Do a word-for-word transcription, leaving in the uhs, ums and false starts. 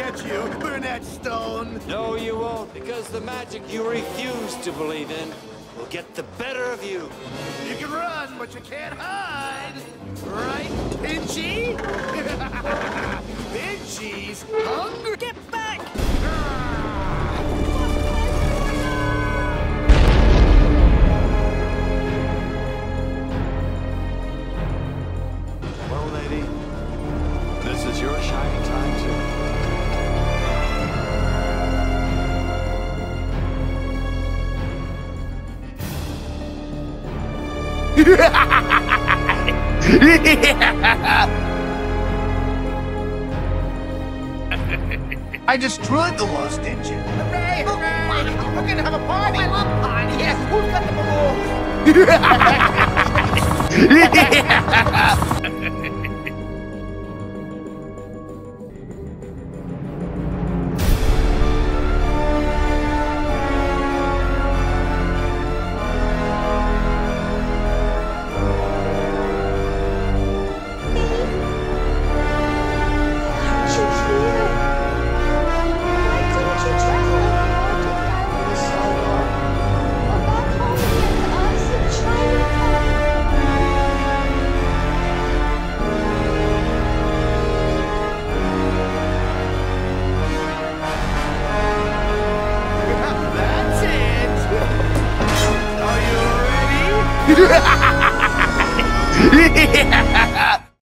get you, Burnett Stone. No, you won't, because the magic you refuse to believe in will get the better of you. You can run, but you can't hide. Right, Pinchy? Pinchy's hungry. Get back! Well, lady, this is your shining time, too. I destroyed the lost engine. Hooray, hooray! We're gonna have a party! Oh, I love parties! Yes, who's got the balloons? Are you ready? Yeah!